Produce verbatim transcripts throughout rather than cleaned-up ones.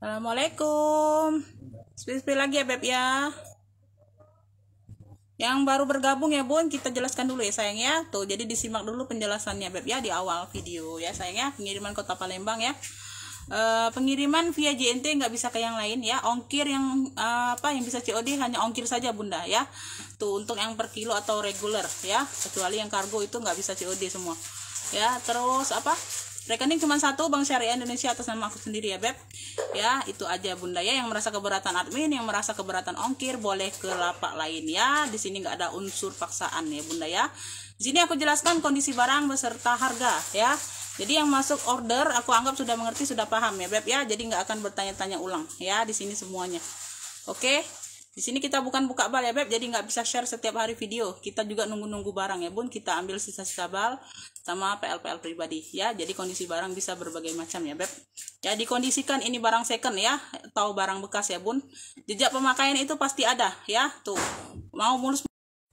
Assalamualaikum. Spill-spill lagi ya Beb ya. Yang baru bergabung ya Bun, kita jelaskan dulu ya sayang ya. Tuh, jadi disimak dulu penjelasannya Beb ya di awal video ya sayang ya. Pengiriman Kota Palembang ya. Uh, pengiriman via J N T nggak bisa ke yang lain ya. Ongkir yang uh, apa yang bisa C O D hanya ongkir saja Bunda ya. Tuh untuk yang per kilo atau reguler ya. Kecuali yang kargo itu nggak bisa C O D semua. Ya, terus apa? Rekening cuma satu, Bank Syariah Indonesia atas nama aku sendiri ya Beb. Ya, itu aja Bunda ya. Yang merasa keberatan admin, yang merasa keberatan ongkir boleh ke lapak lain ya. Di sini nggak ada unsur paksaan ya Bunda ya. Di sini aku jelaskan kondisi barang beserta harga ya. Jadi yang masuk order aku anggap sudah mengerti, sudah paham ya Beb ya. Jadi nggak akan bertanya-tanya ulang ya di sini semuanya. Oke. Di sini kita bukan buka bal ya Beb, jadi nggak bisa share setiap hari video. Kita juga nunggu-nunggu barang ya Bun. Kita ambil sisa-sisa bal sama P L P L pribadi ya. Jadi kondisi barang bisa berbagai macam ya Beb. Ya dikondisikan ini barang second ya, atau barang bekas ya Bun. Jejak pemakaian itu pasti ada ya. Tuh mau mulus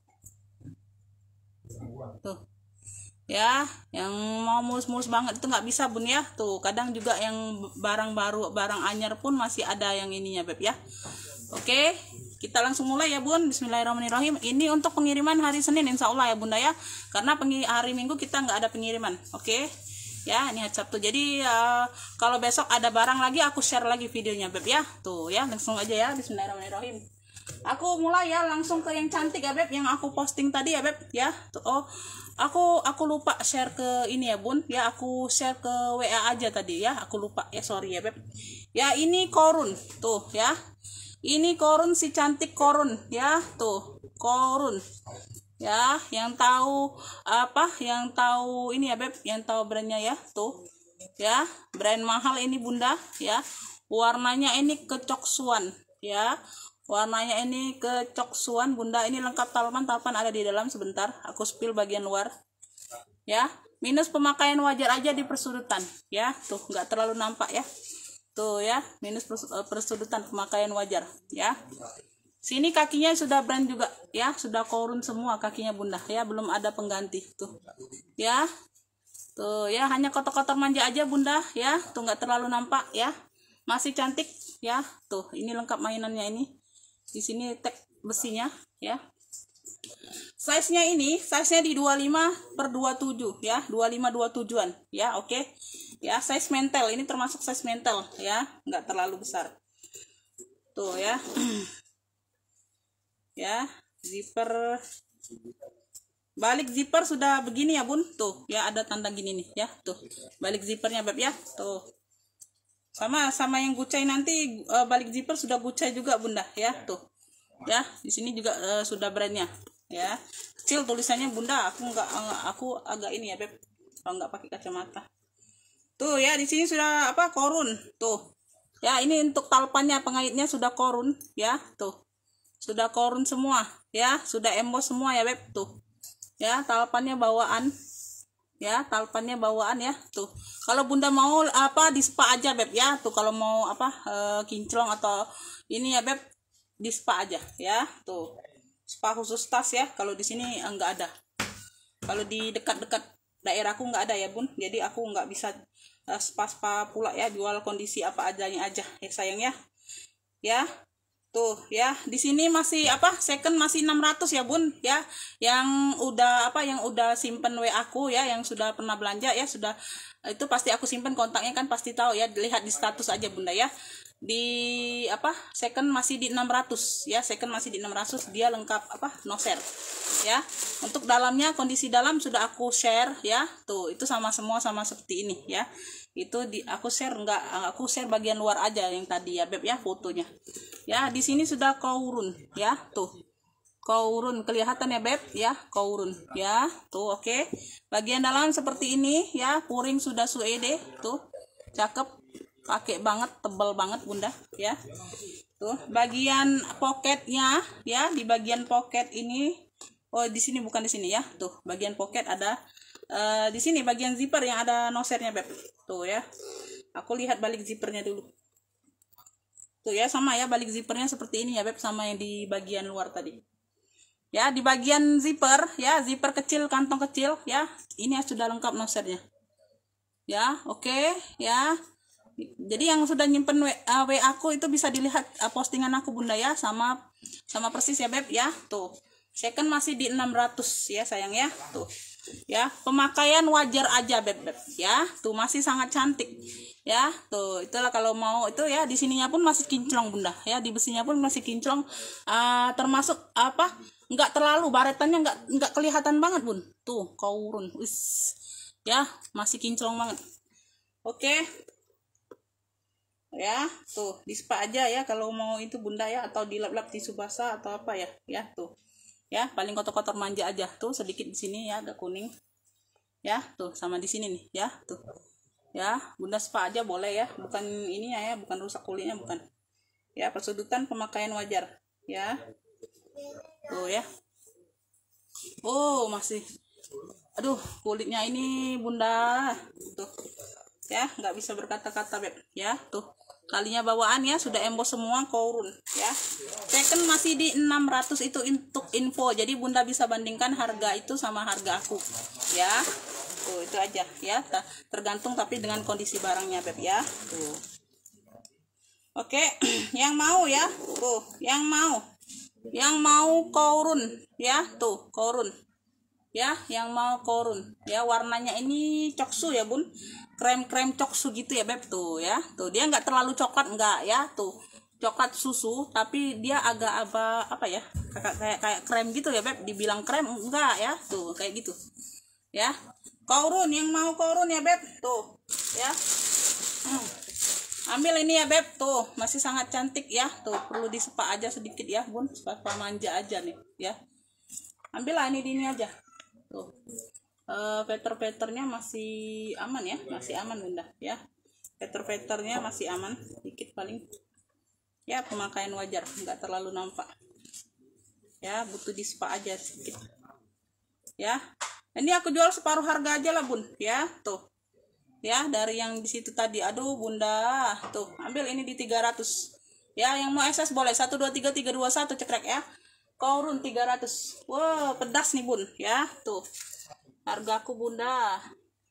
tuh ya, yang mau mulus-mulus banget itu nggak bisa Bun ya. Tuh kadang juga yang barang baru, barang anyar pun masih ada yang ininya Beb ya. Oke, kita langsung mulai ya Bun. Bismillahirrahmanirrahim. Ini untuk pengiriman hari Senin insya Allah ya Bunda ya. Karena hari Minggu kita nggak ada pengiriman. Oke ya, ini hari Sabtu. Jadi uh, kalau besok ada barang lagi aku share lagi videonya Beb ya. Tuh ya, langsung aja ya. Bismillahirrahmanirrahim. Aku mulai ya langsung ke yang cantik ya Beb, yang aku posting tadi ya Beb ya. Tuh, oh aku aku lupa share ke ini ya Bun ya. Aku share ke W A aja tadi ya. Aku lupa ya, sorry ya Beb. Ya ini korun tuh ya. Ini korun, si cantik korun ya. Tuh korun ya, yang tahu apa, yang tahu ini ya Beb, yang tahu brandnya ya. Tuh ya, brand mahal ini Bunda ya. Warnanya ini kecoksuan ya. Warnanya ini kecoksuan Bunda. Ini lengkap talpan, talpan ada di dalam. Sebentar aku spill bagian luar ya. Minus pemakaian wajar aja di persudutan ya. Tuh nggak terlalu nampak ya. Tuh ya, minus persudutan pemakaian wajar ya. Sini kakinya sudah brand juga ya, sudah korun semua kakinya Bunda ya, belum ada pengganti tuh ya. Tuh ya, hanya kotor-kotor manja aja Bunda ya. Tuh nggak terlalu nampak ya, masih cantik ya. Tuh ini lengkap mainannya ini. Di sini tag besinya ya. Size-nya ini, size-nya di dua puluh lima per dua puluh tujuh ya, dua puluh lima dua puluh tujuh-an ya. Oke. Ya, size mentel ini termasuk size mentel ya, nggak terlalu besar. Tuh ya. Ya, zipper. Balik zipper sudah begini ya Bun. Tuh ya, ada tanda gini nih ya. Tuh. Balik zippernya Beb ya. Tuh. Sama sama yang gucai nanti uh, balik zipper sudah gucai juga Bunda ya. Tuh. Ya, di sini juga uh, sudah brandnya ya. Kecil tulisannya Bunda, aku nggak aku agak ini ya Beb. Kalau nggak pakai kacamata. Tuh ya, di sini sudah apa, korun. Tuh. Ya, ini untuk talpannya, pengaitnya sudah korun ya. Tuh. Sudah korun semua ya, sudah emboss semua ya Beb. Tuh. Ya, talpannya bawaan. Ya, talpannya bawaan ya. Tuh. Kalau Bunda mau apa di spa aja Beb ya. Tuh kalau mau apa e, kinclong atau ini ya Beb, di spa aja ya. Tuh. Spa khusus tas ya. Kalau di sini enggak ada. Kalau di dekat-dekat daerahku nggak ada ya Bun. Jadi aku nggak bisa uh, spa-spa pula ya, jual kondisi apa adanya aja ya sayang ya. Ya. Tuh ya, di sini masih apa? Second masih enam ratus ya Bun ya. Yang udah apa, yang udah simpen W A aku ya, yang sudah pernah belanja ya, sudah itu pasti aku simpen kontaknya kan, pasti tahu ya, lihat di status aja Bunda ya. Di apa, second masih di enam ratus ya, second masih di enam ratus, dia lengkap apa, no share ya. Untuk dalamnya, kondisi dalam sudah aku share ya. Tuh itu sama semua, sama seperti ini ya. Itu di aku share, enggak aku share bagian luar aja yang tadi ya Beb ya, fotonya ya. Di sini sudah kaurun ya. Tuh kaurun kelihatan ya Beb ya, kaurun ya. Tuh oke, okay. Bagian dalam seperti ini ya, puring sudah suede. Tuh cakep, pakai banget, tebal banget Bunda ya. Tuh bagian poketnya ya, di bagian poket ini, oh di sini bukan di sini ya. Tuh bagian poket ada uh, di sini bagian zipper yang ada nosernya Beb. Tuh ya, aku lihat balik zippernya dulu. Tuh ya, sama ya balik zippernya seperti ini ya Beb, sama yang di bagian luar tadi ya. Di bagian zipper ya, zipper kecil, kantong kecil ya, ini sudah lengkap nosernya ya. Oke okay, ya. Jadi yang sudah nyimpen W A, W A aku itu bisa dilihat uh, postingan aku bunda ya, sama sama persis ya beb ya. Tuh second masih di enam ratus ya sayang ya. Tuh ya, pemakaian wajar aja beb beb ya. Tuh masih sangat cantik ya. Tuh itulah kalau mau itu ya, di sininya pun masih kinclong bunda ya, di besinya pun masih kinclong, uh, termasuk apa, nggak terlalu baretannya, nggak nggak kelihatan banget bun. Tuh kaurun wis ya, masih kinclong banget. Oke ya, tuh di spa aja ya kalau mau itu bunda ya, atau dilap-lap tisu basah atau apa ya ya. Tuh ya, paling kotor-kotor manja aja. Tuh sedikit di sini ya agak kuning ya. Tuh sama di sini nih ya. Tuh ya, bunda spa aja boleh ya, bukan ininya ya, bukan rusak kulitnya, bukan ya. Persudutan pemakaian wajar ya. Tuh ya, oh masih, aduh kulitnya ini bunda. Tuh ya, nggak bisa berkata-kata beb ya. Tuh kalinya bawaan ya, sudah embos semua kaurun ya. Second masih di enam ratus itu untuk info, jadi bunda bisa bandingkan harga itu sama harga aku ya. Tuh itu aja ya, tergantung tapi dengan kondisi barangnya beb ya. Tuh oke. Yang mau ya, tuh yang mau yang mau kaurun ya. Tuh kaurun ya, yang mau korun ya, warnanya ini coksu ya bun, krem-krem coksu gitu ya beb. Tuh ya, tuh dia nggak terlalu coklat enggak ya. Tuh coklat susu tapi dia agak apa apa ya, kayak kayak kayak krem gitu ya beb. Dibilang krem enggak ya. Tuh kayak gitu ya. Korun, yang mau korun ya beb. Tuh ya, hmm. ambil ini ya beb. Tuh masih sangat cantik ya. Tuh perlu di spa aja sedikit ya bun, spa manja aja nih ya. Ambillah ini di ini aja. Tuh uh, veter-veternya masih aman ya, masih aman bunda ya. Veter-veternya masih aman, dikit paling ya, pemakaian wajar, nggak terlalu nampak ya, butuh di spa aja sedikit ya. Ini aku jual separuh harga aja lah bun ya. Tuh ya, dari yang di situ tadi, aduh bunda. Tuh ambil ini di tiga ratus ya, yang mau S S boleh satu dua tiga tiga dua satu cekrek ya. Kaurun tiga ratus. Wow, pedas nih bun ya. Tuh hargaku bunda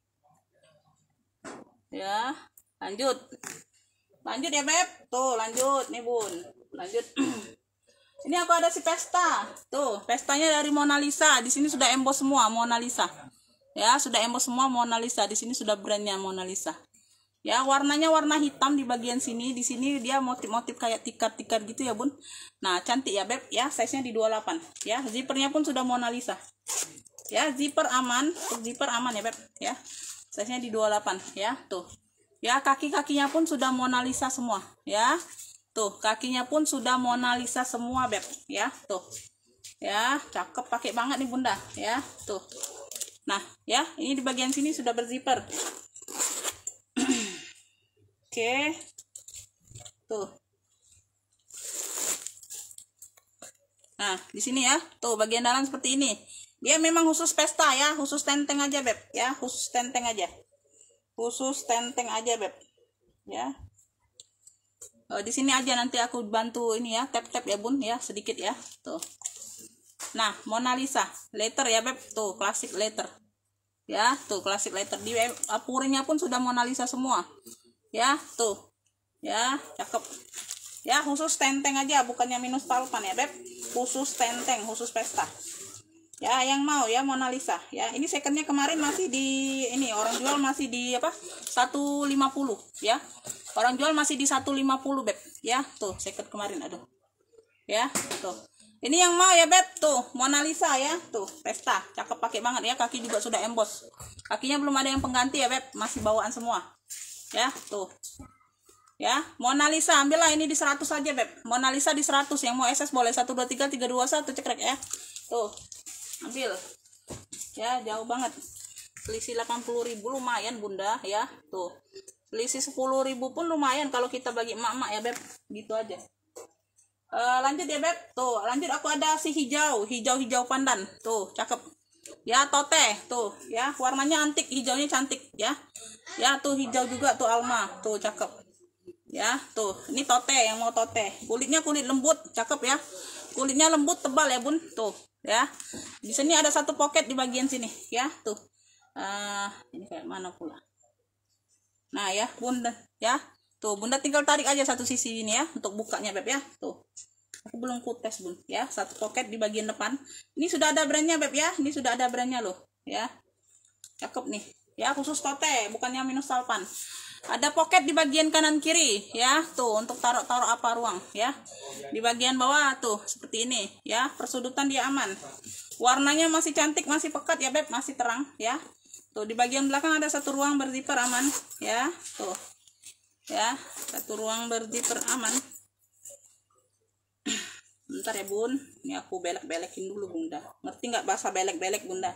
ya. Lanjut lanjut ya beb. Tuh lanjut nih bun, lanjut. Ini aku ada si pesta. Tuh pestanya dari Mona Lisa, di sini sudah embos semua Mona Lisa ya, sudah embos semua Mona Lisa. Di sini sudah brandnya Mona Lisa ya. Warnanya warna hitam di bagian sini, di sini dia motif-motif kayak tikar-tikar gitu ya bun. Nah cantik ya beb ya, size nya di dua puluh delapan ya. Zippernya pun sudah Mona Lisa ya, zipper aman, zipper aman ya beb ya, size nya di dua puluh delapan ya. Tuh ya, kaki-kakinya pun sudah Mona Lisa semua ya. Tuh kakinya pun sudah Mona Lisa semua beb ya. Tuh ya, cakep, pakai banget nih bunda ya. Tuh nah ya, ini di bagian sini sudah berzipper. Oke tuh, nah di sini ya. Tuh bagian dalam seperti ini, dia memang khusus pesta ya, khusus tenteng aja beb ya, khusus tenteng aja, khusus tenteng aja beb ya. Oh, di sini aja nanti aku bantu ini ya, tap-tap ya bun ya, sedikit ya. Tuh nah, Mona Lisa letter ya beb. Tuh klasik letter ya. Tuh klasik letter, di puringnya pun sudah Mona Lisa semua ya. Tuh ya, cakep ya, khusus tenteng aja, bukannya minus palpan ya beb, khusus tenteng, khusus pesta ya. Yang mau ya Mona Lisa ya, ini secondnya kemarin masih di ini, orang jual masih di apa, seratus lima puluh ya, orang jual masih di seratus lima puluh beb ya. Tuh second kemarin, aduh ya. Tuh ini yang mau ya beb. Tuh Mona Lisa ya. Tuh pesta, cakep, pakai banget ya. Kaki juga sudah embos, kakinya belum ada yang pengganti ya beb, masih bawaan semua ya. Tuh ya, Mona Lisa ambillah ini di seratus aja beb, Mona Lisa di seratus. Yang mau S S boleh satu dua tiga tiga dua satu cekrek ya. Tuh ambil ya, jauh banget, selisih delapan puluh ribu lumayan bunda ya. Tuh selisih sepuluh ribu pun lumayan kalau kita bagi emak-emak ya beb, gitu aja. Uh, lanjut ya beb. Tuh lanjut, aku ada si hijau, hijau-hijau pandan. Tuh cakep ya, tote. Tuh ya, warnanya antik, hijaunya cantik ya. Ya tuh hijau juga tuh Alma. Tuh cakep ya. Tuh ini tote, yang mau tote, kulitnya kulit lembut, cakep ya, kulitnya lembut tebal ya bun. Tuh ya, di sini ada satu pocket di bagian sini ya. Tuh uh, ini kayak mana pula, nah ya bun ya. Tuh, Bunda tinggal tarik aja satu sisi ini ya untuk bukanya Beb ya. Tuh. Aku belum ku tes Bun ya. Satu pocket di bagian depan. Ini sudah ada brandnya Beb ya. Ini sudah ada brandnya loh ya. Cakep nih. Ya, khusus tote, bukannya minus salpan. Ada pocket di bagian kanan kiri ya. Tuh, untuk taruh-taruh apa ruang ya. Di bagian bawah tuh seperti ini ya. Persudutan dia aman. Warnanya masih cantik, masih pekat ya Beb, masih terang ya. Tuh, di bagian belakang ada satu ruang berzipper aman ya. Tuh. Ya, satu ruang berzipper aman. Bentar ya Bun, ini aku belek-belekin dulu Bunda. Ngerti nggak bahasa belek-belek Bunda?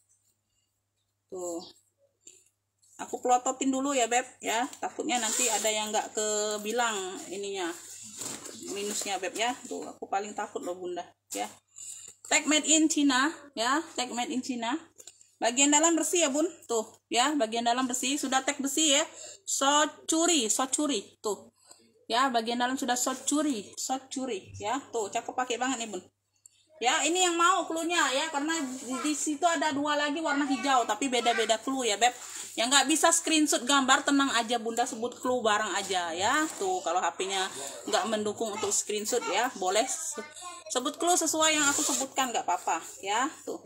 Tuh, aku pelototin dulu ya Beb ya. Takutnya nanti ada yang nggak kebilang ininya minusnya Beb ya. Tuh, aku paling takut loh Bunda ya. Tag made in China ya, tag made in China. Bagian dalam bersih ya Bun, tuh ya, bagian dalam bersih, sudah tag besi ya, socuri, socuri, tuh ya, bagian dalam sudah socuri, socuri ya, tuh cakep pakai banget nih Bun. Ya, ini yang mau clue-nya ya, karena di, di situ ada dua lagi warna hijau, tapi beda-beda clue ya Beb. Yang nggak bisa screenshot gambar, tenang aja Bunda sebut clue barang aja ya, tuh kalau H P-nya nggak mendukung untuk screenshot ya, boleh sebut clue sesuai yang aku sebutkan, nggak apa-apa ya, tuh.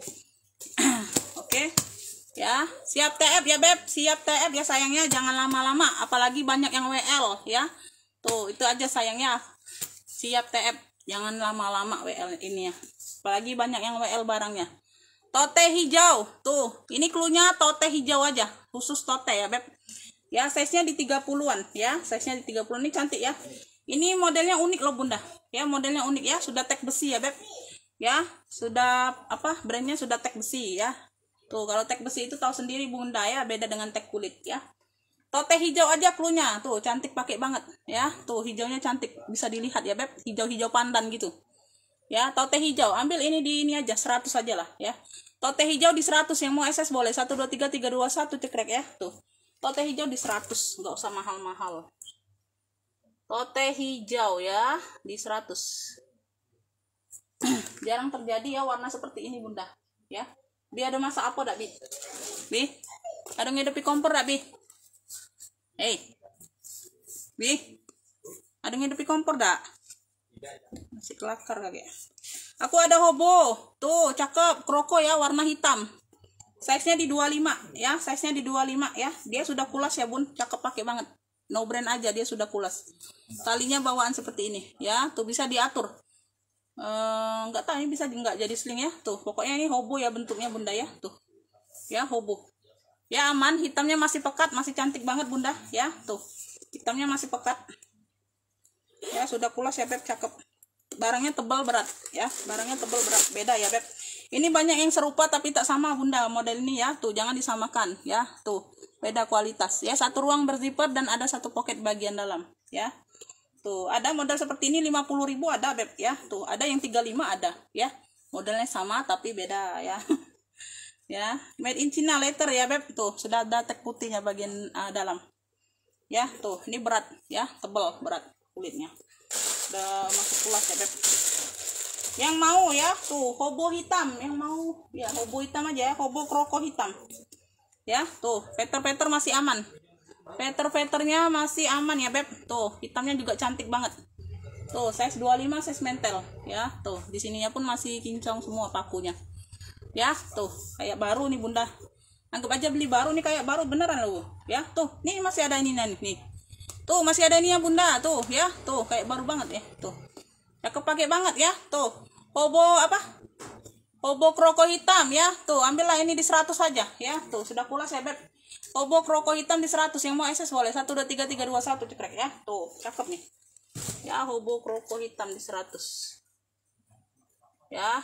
Oke ya, siap T F ya Beb, siap T F ya sayangnya, jangan lama-lama apalagi banyak yang W L ya. Tuh itu aja sayangnya, siap T F, jangan lama-lama W L ini ya, apalagi banyak yang W L barangnya. Tote hijau, tuh ini cluenya tote hijau aja, khusus tote ya Beb ya. Size nya di tiga puluhan ya, size nya di tiga puluh. Ini cantik ya, ini modelnya unik loh Bunda ya, modelnya unik ya, sudah tag besi ya Beb ya, sudah apa, brandnya sudah tag besi ya. Tuh, kalau tag besi itu tahu sendiri Bunda ya, beda dengan tag kulit ya. Tote hijau aja cluenya, tuh cantik pakai banget ya. Tuh hijaunya cantik, bisa dilihat ya Beb, hijau-hijau pandan gitu. Ya, tote hijau, ambil ini di ini aja seratus aja lah ya. Tote hijau di seratus, yang mau S S boleh satu dua tiga tiga dua satu cekrek ya. Tuh. Tote hijau di seratus, nggak usah mahal-mahal. Tote hijau ya, di seratus. Jarang terjadi ya warna seperti ini Bunda ya. Bi ada masa apa dak Bi? Bi, ada ngedepi kompor dak Bi? Hei, Bi, ada ngedepi kompor dak? Masih kelakar kagak? Aku ada hobo, tuh cakep, kroko ya, warna hitam. Size-nya di dua puluh lima ya, size-nya di dua puluh lima ya. Dia sudah kulas ya Bun, cakep pakai banget. No brand aja, dia sudah kulas. Talinya bawaan seperti ini ya, tuh bisa diatur. Enggak uh, tahu ini bisa nggak jadi sling ya. Tuh pokoknya ini hobo ya bentuknya Bunda ya. Tuh ya, hobo ya, aman, hitamnya masih pekat, masih cantik banget Bunda ya. Tuh hitamnya masih pekat ya, sudah kulas ya Beb, cakep. Barangnya tebal berat ya, barangnya tebal berat, beda ya Beb. Ini banyak yang serupa tapi tak sama Bunda model ini ya. Tuh jangan disamakan ya, tuh beda kualitas ya. Satu ruang berzipper dan ada satu pocket bagian dalam ya. Tuh, ada model seperti ini lima puluh ribu ada Beb ya. Tuh, ada yang tiga puluh lima ada ya. Modelnya sama tapi beda ya. Ya, made in China letter ya Beb. Tuh, sudah ada tag putihnya bagian uh, dalam. Ya, tuh, ini berat ya, tebal berat kulitnya. Udah masuk kulas ya Beb. Yang mau ya, tuh hobo hitam, yang mau ya hobo hitam aja ya, hobo kroko hitam. Ya, tuh, peter-peter masih aman. Peter-peternya masih aman ya Beb. Tuh, hitamnya juga cantik banget. Tuh, size dua puluh lima, size mentel ya. Tuh, di sininya pun masih kinclong semua pakunya. Ya, tuh, kayak baru nih Bunda. Anggap aja beli baru nih, kayak baru beneran loh. Ya, tuh, nih masih ada ini nih, nih. Tuh, masih ada ini ya Bunda. Tuh, ya. Tuh, kayak baru banget ya. Tuh. Ya kepake banget ya. Tuh. Hobo apa? Hobo kroko hitam ya. Tuh, ambillah ini di seratus saja ya. Tuh, sudah kulas ya Beb. Hobo kroko hitam di seratus, yang mau S S boleh satu dua tiga tiga dua satu cekrek ya. Tuh, cakep nih. Ya, hobo kroko hitam di seratus. Ya.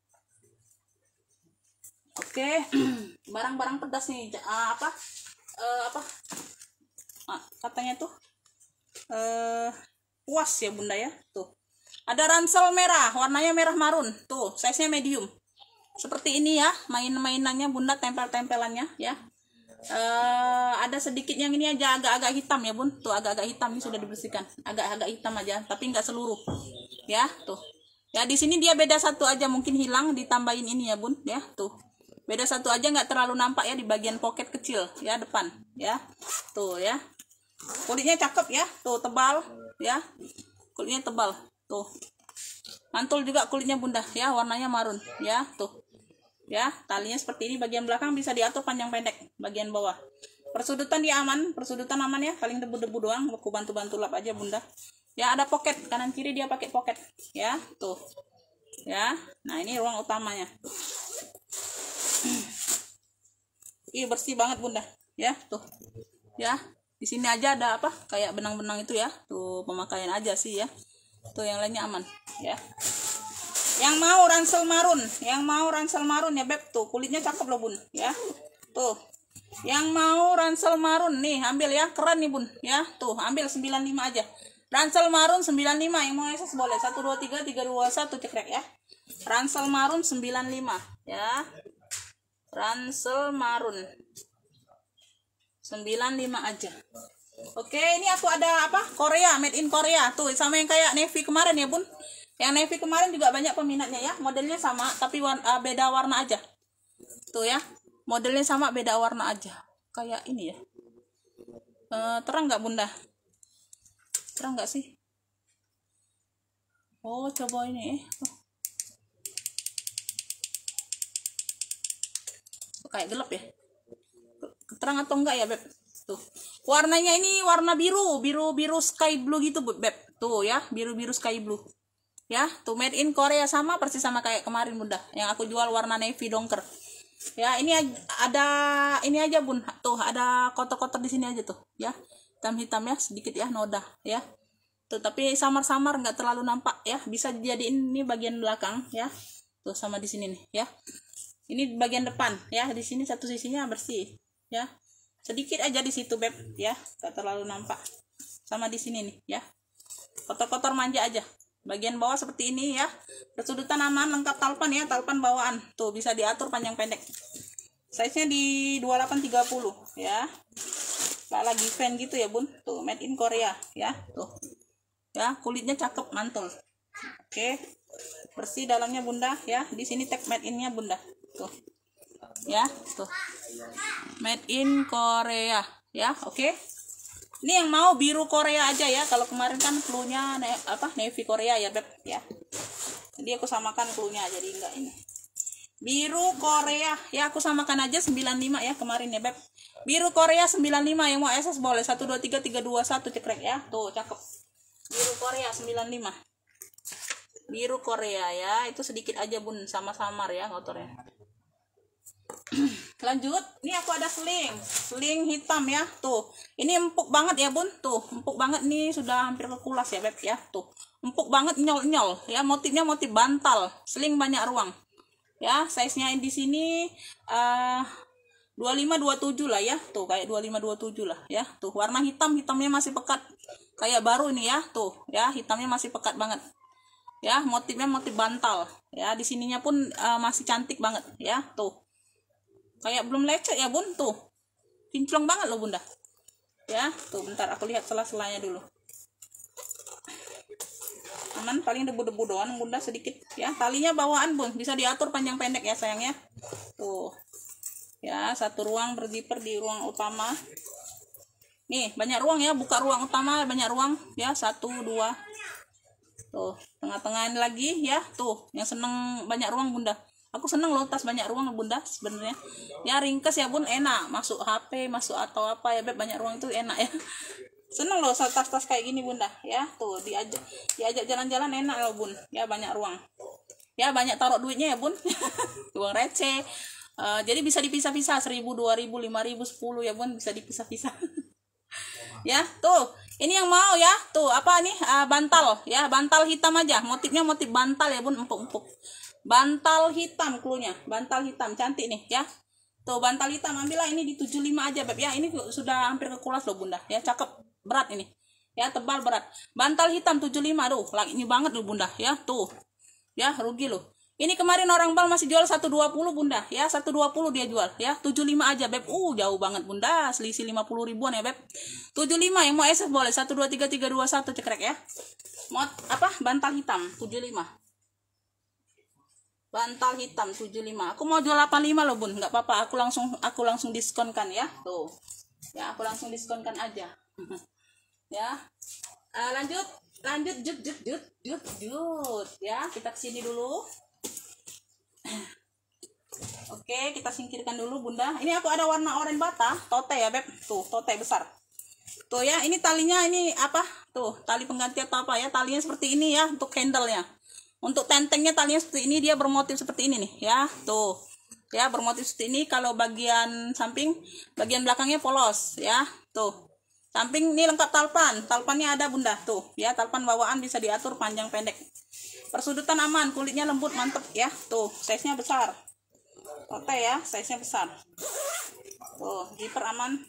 Oke. Barang-barang pedas nih. Uh, apa? Uh, apa? Uh, katanya tuh uh, puas ya Bunda ya. Tuh. Ada ransel merah, warnanya merah marun. Tuh, size-nya medium. Seperti ini ya, main-mainannya Bunda, tempel-tempelannya ya. Uh, ada sedikit yang ini aja agak-agak hitam ya Bun. Tuh agak-agak hitam, ini sudah dibersihkan, agak-agak hitam aja tapi nggak seluruh ya. Tuh ya, di sini dia beda satu aja, mungkin hilang, ditambahin ini ya Bun ya. Tuh beda satu aja, nggak terlalu nampak ya di bagian pocket kecil ya depan ya. Tuh ya, Kulitnya cakep ya, tuh tebal ya, kulitnya tebal tuh, mantul juga kulitnya bunda ya, warnanya marun ya, tuh ya, talinya seperti ini, bagian belakang bisa diatur panjang pendek, bagian bawah persudutan dia aman, persudutan aman ya, paling debu-debu doang, aku bantu-bantu lap aja bunda ya. Ada pocket kanan kiri, dia pakai pocket ya, tuh ya. Nah ini ruang utamanya, ih bersih banget bunda ya, tuh ya. Di sini aja ada apa kayak benang-benang itu ya, tuh pemakaian aja sih ya, tuh yang lainnya aman ya. Yang mau ransel marun, yang mau ransel marun ya beb, tuh kulitnya cakep loh bun ya, tuh yang mau ransel marun nih ambil ya, keren nih bun ya, tuh ambil sembilan puluh lima aja, ransel marun sembilan puluh lima, yang mau akses boleh satu dua tiga tiga dua satu cekrek ya. Ransel marun sembilan puluh lima ya, ransel marun sembilan puluh lima aja. Oke, ini aku ada apa? Korea, made in Korea. Tuh, sama yang kayak navy kemarin ya, Bun. Yang navy kemarin juga banyak peminatnya ya. Modelnya sama, tapi warna, uh, beda warna aja. Tuh ya. Modelnya sama, beda warna aja. Kayak ini ya. Uh, terang nggak, Bunda? Terang nggak sih? Oh, coba ini. Oh, kayak gelap ya. Terang atau enggak ya beb, tuh warnanya ini warna biru biru biru sky blue gitu beb, tuh ya, biru biru sky blue ya, tuh made in Korea, sama persis sama kayak kemarin bunda yang aku jual warna navy dongker ya. Ini ada ini aja bun, tuh ada kotor-kotor di sini aja tuh ya, hitam-hitam ya sedikit ya, noda ya, tuh tapi samar-samar nggak terlalu nampak ya, bisa dijadiin ini bagian belakang ya, tuh sama di sini nih ya, ini bagian depan ya, di sini satu sisinya bersih ya, sedikit aja di situ beb ya, gak terlalu nampak, sama di sini nih ya, kotor-kotor manja aja. Bagian bawah seperti ini ya, persudutan aman, lengkap talpan ya, talpan bawaan tuh bisa diatur panjang pendek, size nya di dua puluh delapan tiga puluh ya, gak lagi fan gitu ya bun, tuh made in Korea ya, tuh ya, kulitnya cakep, mantul. Oke, bersih dalamnya bunda ya, di sini tag made innya bunda tuh ya, tuh made in Korea ya. Oke, ini yang mau biru Korea aja ya, kalau kemarin kan cluenya ne apa navy Korea ya beb ya, jadi aku samakan cluenya, jadi enggak ini biru Korea ya, aku samakan aja sembilan puluh lima ya kemarin ya beb, biru Korea sembilan puluh lima, yang mau akses boleh satu dua tiga tiga dua satu cekrek ya, tuh cakep, biru Korea sembilan puluh lima, biru Korea ya, itu sedikit aja bun, sama samar ya kotornya. Lanjut, ini aku ada sling, sling hitam ya, tuh ini empuk banget ya bun, tuh empuk banget nih, sudah hampir kekulas ya beb ya, tuh empuk banget, nyol-nyol ya, motifnya motif bantal, sling banyak ruang ya, size nya di sini uh, dua puluh lima dua puluh tujuh lah ya, tuh kayak dua puluh lima dua puluh tujuh lah ya, tuh warna hitam, hitamnya masih pekat kayak baru ini ya, tuh ya, hitamnya masih pekat banget ya, motifnya motif bantal ya, di sininya pun uh, masih cantik banget ya, tuh kayak belum lecet ya bun, tuh kinclong banget loh bunda ya, tuh bentar aku lihat sela-selanya dulu, aman, paling debu-debu doang bunda sedikit ya, talinya bawaan bun, bisa diatur panjang pendek ya sayangnya, tuh ya, satu ruang berzipper di ruang utama nih, banyak ruang ya, buka ruang utama banyak ruang ya, satu dua, tuh tengah-tengah lagi ya, tuh yang seneng banyak ruang bunda, aku seneng loh tas banyak ruang bunda sebenarnya ya, ringkes ya bun, enak masuk H P, masuk atau apa ya beb, banyak ruang itu enak ya, seneng loh tas-tas kayak gini bunda ya, tuh diajak diajak jalan-jalan enak loh bun ya, banyak ruang ya, banyak taruh duitnya ya bun uang receh, uh, jadi bisa dipisah-pisah, seribu, dua ribu, lima ribu, sepuluh ya bun, bisa dipisah-pisah ya, tuh ini yang mau ya, tuh apa nih, uh, bantal ya, bantal hitam aja, motifnya motif bantal ya bun, empuk-empuk, bantal hitam cluenya, bantal hitam cantik nih ya, tuh bantal hitam, ambillah ini di tujuh puluh lima aja beb ya, ini sudah hampir kekulas loh bunda ya, cakep, berat ini ya, tebal berat, bantal hitam tujuh puluh lima, aduh lagi ini banget loh bunda ya, tuh ya, rugi loh, ini kemarin orang bal masih jual seratus dua puluh bunda ya, seratus dua puluh dia jual ya, tujuh puluh lima aja beb, uh jauh banget bunda, selisih lima puluh ribuan ya beb, tujuh puluh lima, yang mau S F boleh satu dua tiga tiga dua satu cekrek ya, mau apa, bantal hitam tujuh puluh lima, bantal hitam tujuh puluh lima, aku mau jual delapan puluh lima loh bun, nggak apa-apa, aku langsung aku langsung diskonkan ya, tuh ya, aku langsung diskonkan aja Ya. Uh, lanjut, lanjut, jut, jut, jut, jut, jut. Ya, kita kesini dulu. Oke, kita singkirkan dulu bunda. Ini aku ada warna oranye bata, tote ya beb. Tuh, tote besar. Tuh ya, ini talinya ini apa? Tuh, tali pengganti atau apa ya? Talinya seperti ini ya untuk handle-nya. Untuk tentengnya talinya seperti ini, dia bermotif seperti ini nih ya. Tuh. Ya, bermotif seperti ini. Kalau bagian samping, bagian belakangnya polos ya. Tuh. Samping ini lengkap talpan. Talpannya ada bunda. Tuh, ya, talpan bawaan bisa diatur panjang pendek. Persudutan aman, kulitnya lembut, mantep ya. Tuh, size-nya besar. Tote ya, size-nya besar. Tuh, zipper aman.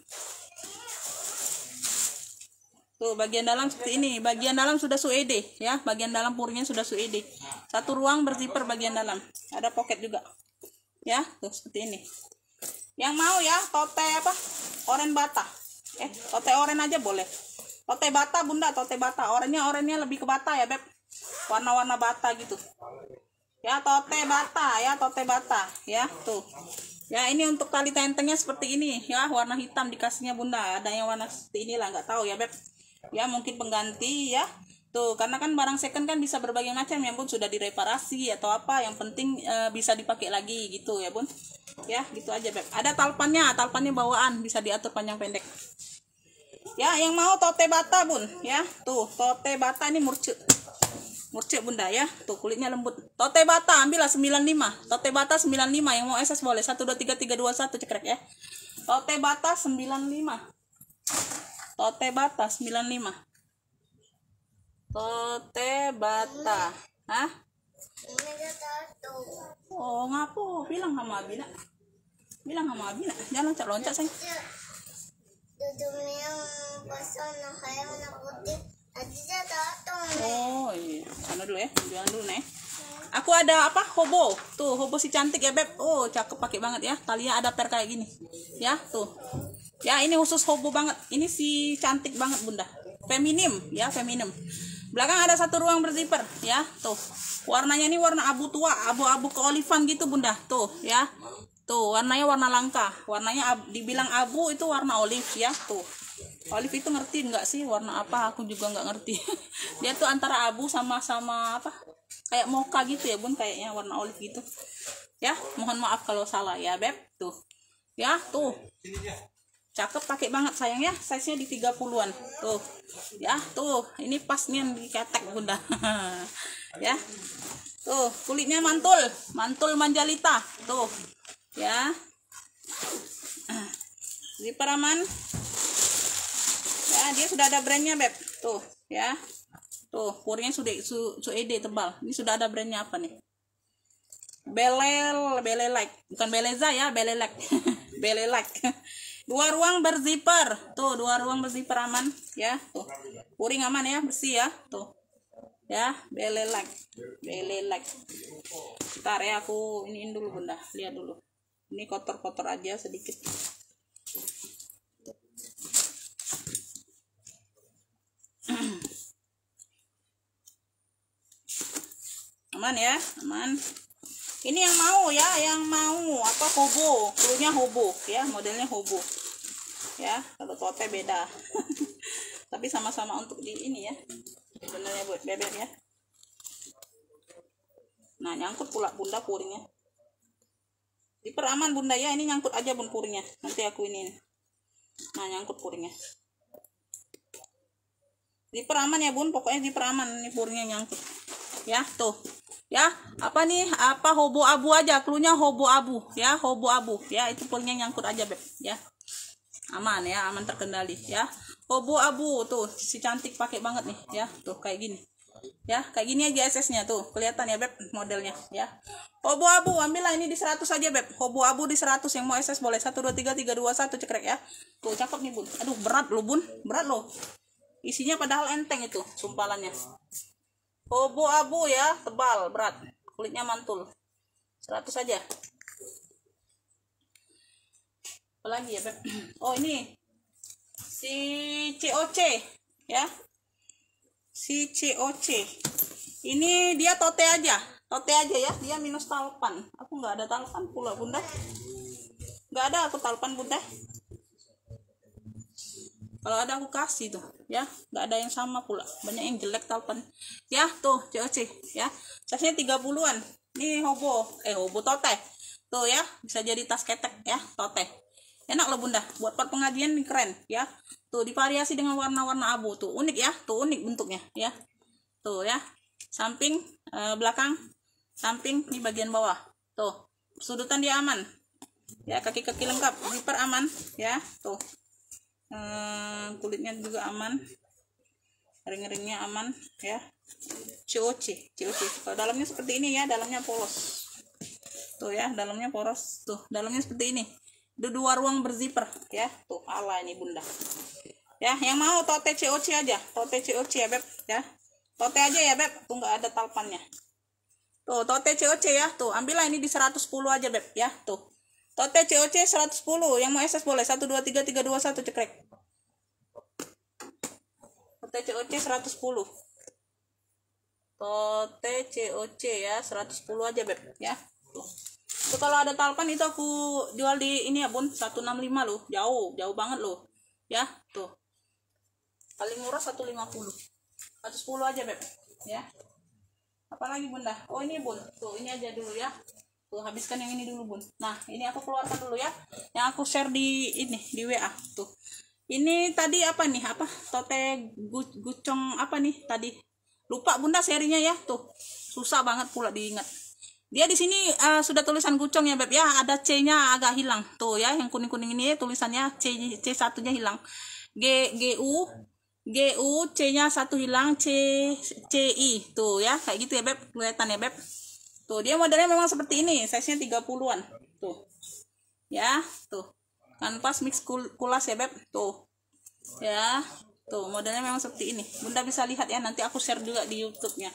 Tuh, bagian dalam seperti ini. Bagian dalam sudah suede ya. Bagian dalam purinya sudah suede. Satu ruang berzipper bagian dalam. Ada pocket juga. Ya, tuh seperti ini. Yang mau ya, tote apa? Oren bata. Eh, tote oren aja boleh. Tote bata bunda, tote bata. Orennya orennya lebih ke bata ya, beb. Warna-warna bata gitu. Ya, tote bata ya, tote bata ya, tuh. Ya, ini untuk tali tentengnya seperti ini ya, warna hitam dikasihnya bunda. Ada yang warna seperti inilah, nggak tahu ya, beb. Ya, mungkin pengganti ya. Tuh, karena kan barang second kan bisa berbagai macam ya bun, sudah direparasi atau apa, yang penting e, bisa dipakai lagi gitu ya bun. Ya, gitu aja beb. Ada talpannya, talpannya bawaan, bisa diatur panjang pendek. Ya, yang mau tote bata bun ya. Tuh, tote bata ini murce. Murce bunda ya. Tuh, kulitnya lembut. Tote bata ambillah sembilan puluh lima. Tote bata sembilan puluh lima, yang mau S S boleh. satu dua tiga tiga dua satu cekrek ya. Tote bata sembilan puluh lima. Tote bata sembilan puluh lima. Tote bata. Hah? Oh, ngapo? Bilang sama Abi nak. Bilang sama Abi nak. Jangan loncat-loncat sayang. Oh iya, sana dulu ya, jualan dulu nih. Aku ada apa? Hobo. Tuh, hobo si cantik ya beb. Oh, cakep, pakai banget ya. Talinya ada per kayak gini. Ya, tuh. Ya, ini khusus hobo banget. Ini si cantik banget bunda. Feminim ya, feminim. Belakang ada satu ruang berzipper ya. Tuh. Warnanya ini warna abu tua, abu-abu keolifan gitu bunda. Tuh ya. Tuh, warnanya warna langka. Warnanya ab, dibilang abu itu warna olive ya. Tuh. Olive itu ngerti nggak sih warna apa? Aku juga nggak ngerti. Dia tuh antara abu sama sama apa? Kayak mocha gitu ya bun, kayaknya warna olive gitu. Ya, mohon maaf kalau salah ya beb. Tuh. Ya, tuh. Cakep, pakai banget sayang ya. Size-nya di tiga puluhan. Tuh. Ya, tuh. Ini pas nih yang diketek bunda. Ya. Tuh, kulitnya mantul. Mantul manjalita. Tuh. Ya. Zipper aman. Ya, dia sudah ada brandnya beb. Tuh, ya. Tuh, purinya sudah su, su E D tebal. Ini sudah ada brandnya apa nih? Belel, Belelek. Bukan Beleza ya, Belelek. Belelek. Dua ruang berzipper. Tuh, dua ruang berzipper aman ya. Tuh. Puring aman ya, bersih ya. Tuh. Ya, Belelek. Belelek. Bentar ya, aku iniin dulu bunda. Lihat dulu. Ini kotor-kotor aja sedikit. Aman ya, aman. Ini yang mau ya, yang mau apa hobo, klunya hobo ya, modelnya hobo. Ya, kalau tote beda. Tapi sama-sama untuk di ini ya. Sebenarnya buat bebek ya. Nah, nyangkut pula bunda puringnya. Zipper aman bunda ya, ini nyangkut aja bun puringnya. Nanti aku ini. Nah, nyangkut puringnya. Zipper aman ya bun, pokoknya zipper aman, ini puringnya nyangkut. Ya, tuh. Ya, apa nih? Apa hobo abu aja, klunya hobo abu ya, hobo abu ya, itu puringnya nyangkut aja beb ya. Aman ya, aman terkendali ya. Hobo abu tuh, si cantik pakai banget nih ya. Tuh kayak gini. Ya, kayak gini aja S S-nya tuh. Kelihatan ya beb modelnya ya. Hobo abu, ambillah ini di seratus aja beb. Hobo abu di seratus, yang mau S S boleh. satu dua tiga tiga dua satu cekrek ya. Tuh cakep nih bun. Aduh berat loh bun, berat loh. Isinya padahal enteng itu sumpalannya. Hobo abu ya, tebal, berat. Kulitnya mantul. seratus aja. Apa lagi ya, beb? Oh, ini. Si C O C ya. Si C O C. Ini dia tote aja. Tote aja ya, dia minus talpan. Aku nggak ada talpan pula, bunda. Nggak ada aku talpan, bunda. Kalau ada aku kasih tuh, ya. Nggak ada yang sama pula. Banyak yang jelek talpan. Ya, tuh C O C, ya. Size-nya tiga puluhan. Ini hobo, eh hobo tote. Tuh ya, bisa jadi tas ketek ya, tote. Enak loh bunda, buat part pengajian nih keren ya. Tuh divariasi dengan warna-warna abu tuh, unik ya, tuh unik bentuknya ya. Tuh ya, samping, eh, belakang, samping, ini bagian bawah. Tuh, sudutan dia aman. Ya, kaki-kaki lengkap, zipper aman ya, tuh. Hmm, kulitnya juga aman, ring-ringnya aman ya. C O C, C O C. Kalau dalamnya seperti ini ya, dalamnya polos. Tuh ya, dalamnya poros. Tuh, dalamnya seperti ini. Dua ruang berzipper ya. Tuh, ala ini bunda. Ya, yang mau tote C O C aja, tote C O C ya beb ya. Tote aja ya beb, tuh nggak ada talpannya. Tuh, tote C O C ya. Tuh, ambillah ini di seratus sepuluh aja beb ya. Tuh. Tote C O C seratus sepuluh, yang mau S S boleh satu dua tiga tiga dua satu cekrek. Tote C O C seratus sepuluh. Tote C O C ya, seratus sepuluh aja beb ya. Tuh. Tuh kalau ada talpan itu aku jual di ini ya bun, seratus enam puluh lima loh. Jauh, jauh banget loh. Ya, tuh. Paling murah seratus lima puluh. seratus sepuluh aja beb ya. Apalagi bunda? Oh ini bun, tuh ini aja dulu ya. Tuh habiskan yang ini dulu bun. Nah ini aku keluarkan dulu ya, yang aku share di ini di W A tuh. Ini tadi apa nih, apa tote gu, gucong apa nih tadi, lupa bunda serinya ya. Tuh susah banget pula diingat. Dia di sini uh, sudah tulisan gucong ya beb ya, ada C nya agak hilang tuh ya, yang kuning kuning ini tulisannya C C satunya hilang. G G U G U C nya satu hilang, C C I tuh ya, kayak gitu ya beb, kelihatan ya beb. Tuh dia modelnya memang seperti ini, size nya tiga puluhan tuh ya. Tuh kanvas mix kulas ya beb, tuh ya. Tuh modelnya memang seperti ini, bunda bisa lihat ya, nanti aku share juga di YouTube-nya.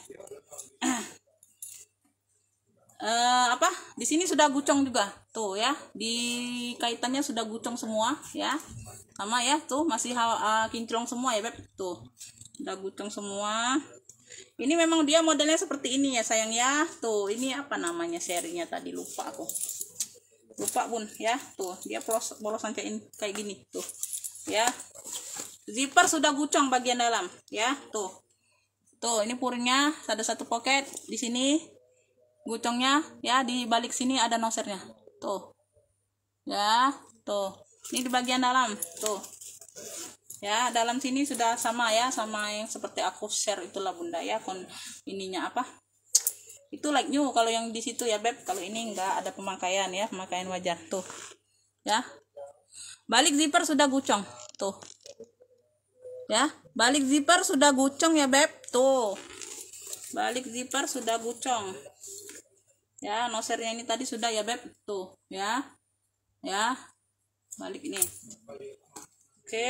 Uh, apa di sini sudah gucong juga tuh ya, di kaitannya sudah gucong semua ya, sama ya. Tuh masih uh, kinclong semua ya beb, tuh udah gucong semua. Ini memang dia modelnya seperti ini ya sayang ya. Tuh ini apa namanya serinya tadi, lupa aku, lupa bun ya. Tuh dia polos polosan kayak ini, kayak gini tuh ya. Zipper sudah gucong bagian dalam ya. Tuh tuh ini puringnya, ada satu pocket di sini gucongnya ya, di balik sini ada nosernya tuh ya. Tuh ini di bagian dalam tuh ya, dalam sini sudah sama ya, sama yang seperti aku share itulah bunda ya. Kon ininya apa itu like new kalau yang di situ ya beb, kalau ini enggak ada pemakaian ya, pemakaian wajar tuh ya. Balik zipper sudah gucong tuh ya, balik zipper sudah gucong ya beb, tuh balik zipper sudah gucong ya. Nosernya ini tadi sudah ya beb, tuh ya ya, balik ini oke.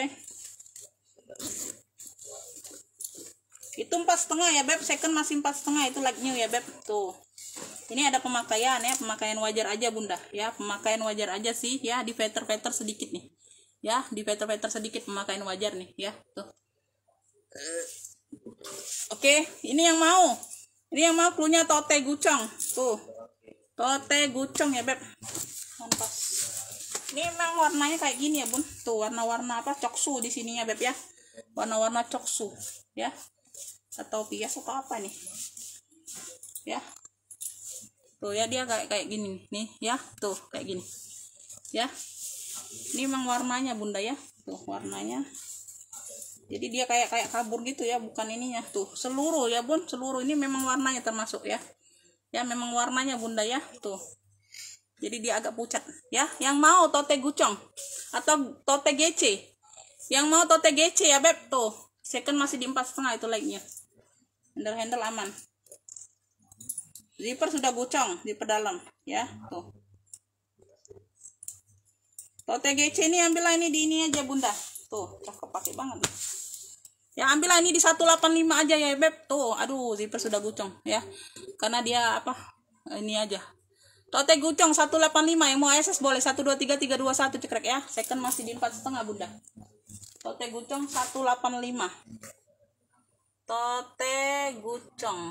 Itu empat setengah ya beb, second masih empat setengah, itu like new ya beb. Tuh ini ada pemakaian ya, pemakaian wajar aja bunda ya, pemakaian wajar aja sih ya, di veter-veter sedikit nih ya, di veter-veter sedikit pemakaian wajar nih ya. Tuh oke, ini yang mau, ini yang mau klunya tote gucong tuh, tote gucong ya beb. Mantap. Ini memang warnanya kayak gini ya bun, tuh warna-warna apa coksu di sininya beb ya, warna-warna coksu ya, atau pias atau apa nih ya. Tuh ya dia kayak kayak gini nih ya, tuh kayak gini ya. Ini memang warnanya bunda ya, tuh warnanya. Jadi dia kayak kayak kabur gitu ya, bukan ininya. Tuh seluruh ya bun, seluruh ini memang warnanya termasuk ya, ya memang warnanya bunda ya. Tuh jadi dia agak pucat ya. Yang mau tote gucong atau tote G C, yang mau tote G C ya beb, tuh second masih di empat setengah itu like-nya. Handle handle aman, zipper sudah gucong di dalam ya. Tuh tote G C ini ambillah ini di ini aja bunda, tuh cakep pakai banget ya. Ambillah ini di seratus delapan puluh lima aja ya beb. Tuh aduh zipper sudah gucong ya, karena dia apa ini aja. Tote gucong seratus delapan puluh lima, yang mau S S boleh satu dua tiga tiga dua satu cekrek ya. Second masih di empat setengah bunda. Tote gucong seratus delapan puluh lima, tote gucong.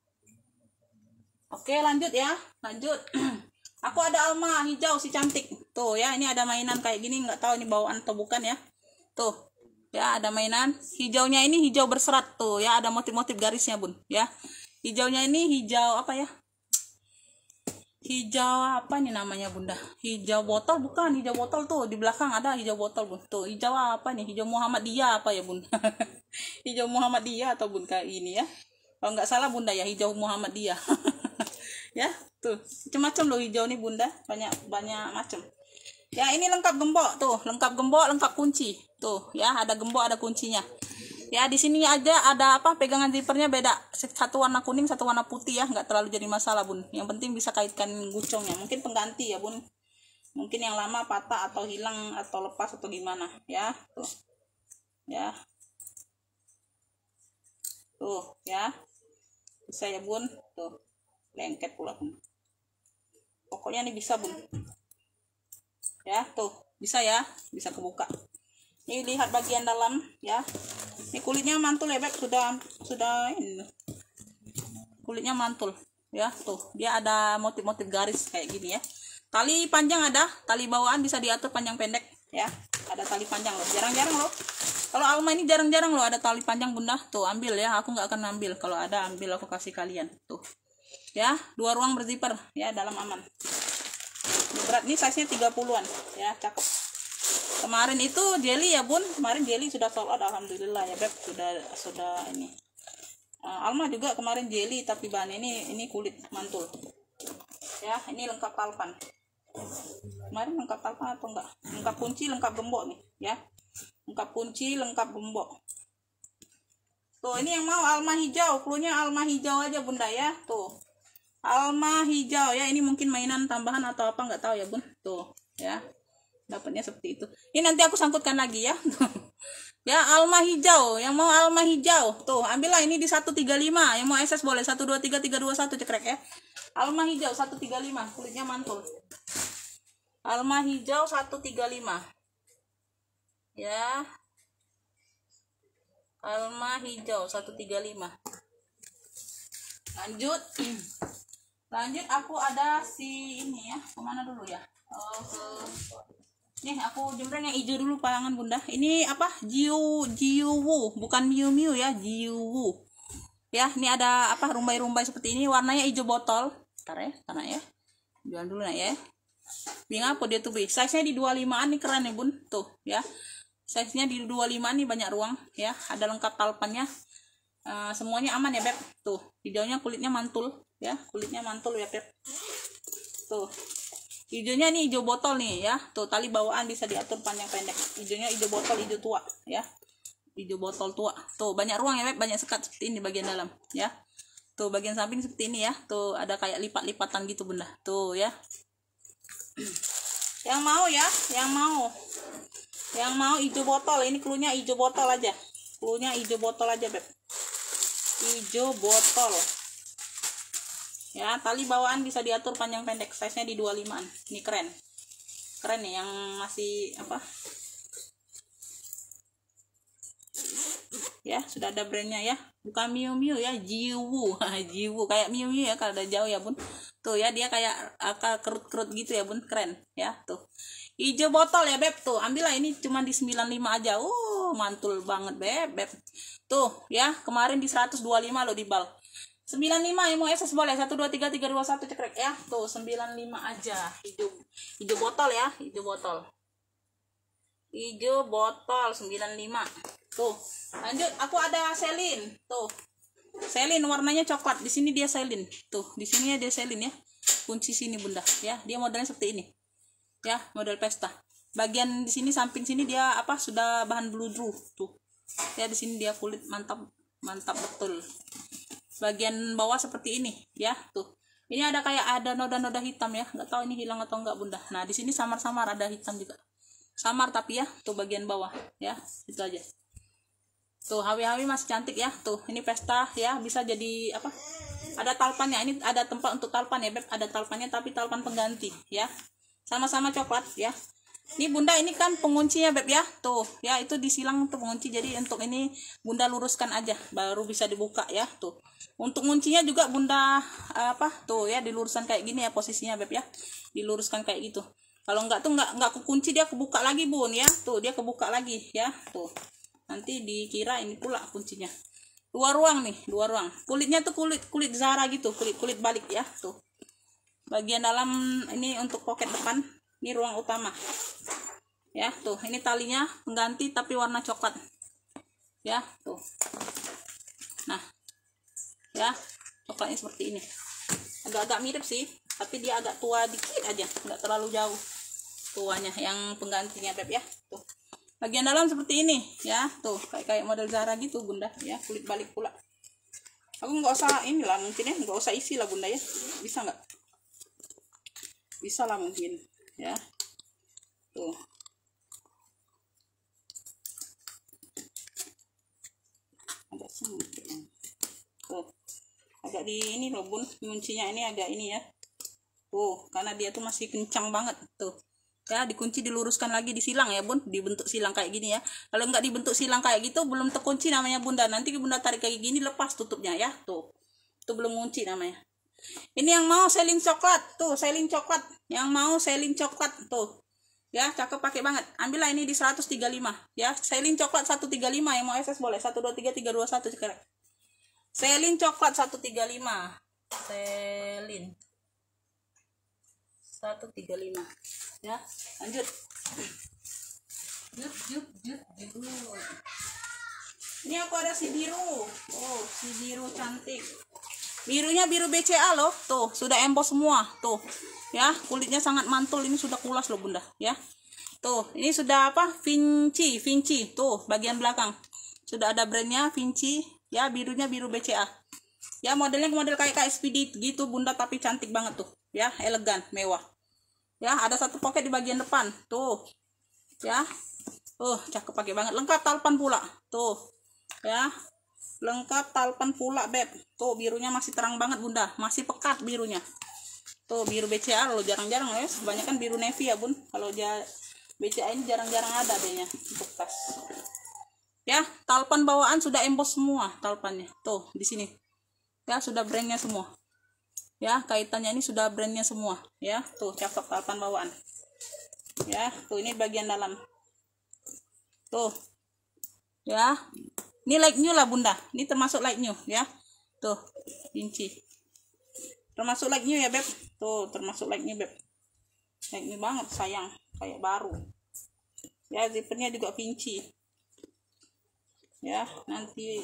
Oke lanjut ya, lanjut. Aku ada Alma hijau si cantik tuh ya. Ini ada mainan kayak gini, nggak tahu ini bawaan atau bukan ya. Tuh Ya, ada mainan. Hijaunya ini hijau berserat tuh ya, ada motif-motif garisnya bun ya. Hijaunya ini hijau apa ya? Hijau apa nih namanya bunda? Hijau botol bukan? Hijau botol tuh di belakang ada hijau botol bun. Tuh hijau apa nih? Hijau Muhammadiyah apa ya bun? Hijau Muhammadiyah atau bun kayak ini ya? Kalau nggak salah bunda ya hijau Muhammadiyah. Ya tuh macam-macam loh hijau nih bunda, banyak banyak macam. Ya ini lengkap gembok tuh, lengkap gembok, lengkap kunci tuh ya, ada gembok ada kuncinya. Ya di sini aja ada apa pegangan zippernya beda, satu warna kuning satu warna putih ya, nggak terlalu jadi masalah bun. Yang penting bisa kaitkan gucongnya, mungkin pengganti ya bun, mungkin yang lama patah atau hilang atau lepas atau gimana ya tuh ya tuh ya bisa ya bun, tuh lengket pula bun, pokoknya ini bisa bun ya, tuh bisa ya, bisa kebuka. Ini lihat bagian dalam ya, ini kulitnya mantul ya beb, sudah sudah ini kulitnya mantul ya, tuh dia ada motif-motif garis kayak gini ya. Tali panjang ada, tali bawaan bisa diatur panjang pendek ya, ada tali panjang loh, jarang-jarang loh kalau Alma ini, jarang-jarang loh ada tali panjang bunda. Tuh ambil ya, aku nggak akan ambil, kalau ada ambil aku kasih kalian tuh ya. Dua ruang berzipper ya, dalam aman. Ini berat nih, size nya tiga puluhan ya, cakep. Kemarin itu jelly ya bun, kemarin jelly sudah sold out alhamdulillah ya beb, sudah sudah ini. uh, Alma juga kemarin jelly, tapi bahan ini ini kulit mantul ya. Ini lengkap talpan, kemarin lengkap talpan atau enggak, lengkap kunci lengkap gembok nih ya, lengkap kunci lengkap gembok. Tuh ini yang mau Alma hijau, cluenya Alma hijau aja bunda ya, tuh Alma hijau ya. Ini mungkin mainan tambahan atau apa nggak tahu ya bun, tuh ya dapatnya seperti itu. Ini nanti aku sangkutkan lagi ya. Ya Alma hijau, yang mau Alma hijau tuh ambillah ini di seratus tiga puluh lima, yang mau S S boleh satu dua tiga tiga dua satu cekrek ya. Alma hijau seratus tiga puluh lima, kulitnya mantul. Alma hijau seratus tiga puluh lima ya, Alma hijau seratus tiga puluh lima. Lanjut lanjut aku ada si ini ya, kemana dulu ya, oh ke nih aku jembreng yang hijau dulu palangan bunda. Ini apa, Jiu Jiuwu, bukan Miu Miu ya, Jiuwu ya. Ini ada apa, rumbai-rumbai seperti ini, warnanya hijau botol. Ntar ya, tanah ya, jual dulu nah ya. Bingung apa dia tuh be, size nya di dua puluh limaan nih, keren ya bun tuh ya, size nya di dua puluh limaan nih, banyak ruang ya, ada lengkap talpannya. Uh, semuanya aman ya beb, tuh hijaunya kulitnya mantul ya, kulitnya mantul ya beb. Tuh hijaunya nih hijau botol nih ya, tuh tali bawaan bisa diatur panjang pendek. Hijaunya hijau botol, hijau tua ya, hijau botol tua. Tuh banyak ruang ya beb, banyak sekat seperti ini bagian dalam ya. Tuh bagian samping seperti ini ya, tuh ada kayak lipat-lipatan gitu bunda tuh ya. Yang mau ya, yang mau yang mau hijau botol, ini cluenya hijau botol aja, cluenya hijau botol aja beb, hijau botol ya. Tali bawaan bisa diatur panjang pendek, size nya di dua puluh limaan. Ini keren keren nih, yang masih apa ya, sudah ada brandnya ya, bukan Miu Miu ya, Jiwu. Jiwu kayak Miu Miu ya kalau udah jauh ya bun. Tuh ya dia kayak akal kerut-kerut gitu ya bun, keren ya. Tuh hijau botol ya beb, tuh ambillah ini cuma di sembilan puluh lima aja. Uh mantul banget beb beb. Tuh ya kemarin di seratus dua puluh lima lo di bal. sembilan puluh lima, yang mau S S boleh satu dua tiga tiga dua satu cekrek ya. Tuh sembilan puluh lima aja, hijau hijau botol ya, hijau botol. Hijau botol sembilan puluh lima. Tuh, lanjut aku ada selin. Tuh. Selin warnanya coklat. Di sini dia selin. Tuh, di sini dia selin ya. Kunci sini bunda ya. Dia modelnya seperti ini. Ya, model pesta. Bagian di sini samping sini dia apa? Sudah bahan bludru. Tuh. Ya di sini dia kulit mantap, mantap betul. Bagian bawah seperti ini ya. Tuh. Ini ada kayak ada noda-noda hitam ya. Nggak tahu ini hilang atau enggak bunda. Nah, di sini samar-samar ada hitam juga. Samar tapi ya, tuh bagian bawah ya. Itu aja. Tuh H W H W masih cantik ya. Tuh ini pesta ya, bisa jadi apa, ada talpannya. Ini ada tempat untuk talpan ya beb, ada talpannya tapi talpan pengganti ya, sama-sama coklat ya. Ini bunda ini kan penguncinya beb ya. Tuh ya itu disilang untuk pengunci, jadi untuk ini bunda luruskan aja baru bisa dibuka ya. Tuh untuk kuncinya juga bunda apa tuh ya, diluruskan kayak gini ya posisinya beb ya, diluruskan kayak gitu. Kalau enggak tuh enggak enggak kekunci, dia kebuka lagi bun ya. Tuh dia kebuka lagi ya. Tuh nanti dikira ini pula kuncinya. Dua ruang nih, dua ruang. Kulitnya tuh kulit kulit Zara gitu, kulit kulit balik ya tuh. Bagian dalam ini untuk poket depan, ini ruang utama. Ya, tuh, ini talinya pengganti tapi warna coklat. Ya, tuh. Nah. Ya, coklatnya seperti ini. Agak-agak mirip sih, tapi dia agak tua dikit aja, nggak terlalu jauh tuanya yang penggantinya Beb ya. Tuh. Bagian dalam seperti ini ya, tuh kayak kayak model Zara gitu Bunda ya, kulit balik pula. Aku nggak usah inilah mungkin ya, nggak usah isi lah Bunda ya, bisa nggak? Bisa lah mungkin ya. Tuh. Agak sempit. Tuh. Agak di ini loh Bun, kuncinya ini agak ini ya. Tuh, karena dia tuh masih kencang banget tuh. Ya, dikunci diluruskan lagi di silang ya Bun, dibentuk silang kayak gini ya. Kalau nggak dibentuk silang kayak gitu belum terkunci namanya Bunda. Nanti Bunda tarik kayak gini lepas tutupnya ya. Tuh. Itu belum kunci namanya. Ini yang mau selin coklat, tuh selin coklat. Yang mau selin coklat tuh. Ya, cakep pakai banget. Ambillah ini di seratus tiga puluh lima ya. Selin coklat seratus tiga puluh lima yang mau S S boleh. satu dua tiga tiga dua satu sekarang. Selin coklat seratus tiga puluh lima. Selin seratus tiga puluh lima ya, lanjut. Yuk, yuk, yuk, yuk. Ini aku ada si biru. Oh, si biru cantik. Birunya biru B C A loh. Tuh, sudah emboss semua. Tuh. Ya, kulitnya sangat mantul. Ini sudah kulas loh Bunda, ya. Tuh, ini sudah apa? Vinci, Vinci. Tuh, bagian belakang. Sudah ada brandnya Vinci. Ya, birunya biru B C A. Ya, modelnya model kayak kayak Speedy gitu Bunda, tapi cantik banget tuh. Ya, elegan, mewah. Ya, ada satu pocket di bagian depan. Tuh. Ya. Tuh, cakep pakai banget. Lengkap talpan pula. Tuh. Ya. Lengkap talpan pula, Beb. Tuh, birunya masih terang banget, Bunda. Masih pekat birunya. Tuh, biru B C A loh, jarang-jarang ya. Kebanyakan biru navy ya, Bun. Kalau dia B C A ini jarang-jarang ada adanya untuk tas. Ya, talpan bawaan sudah emboss semua talpannya. Tuh, di sini. Ya, sudah brandnya semua. Ya, kaitannya ini sudah brandnya semua ya. Tuh, cakep talpan bawaan ya. Tuh, ini bagian dalam tuh ya. Ini like new lah Bunda, ini termasuk like new ya. Tuh, Vinci termasuk like new ya Beb. Tuh, termasuk like new Beb, like new banget sayang, kayak baru ya. Zippernya juga Vinci ya. Nanti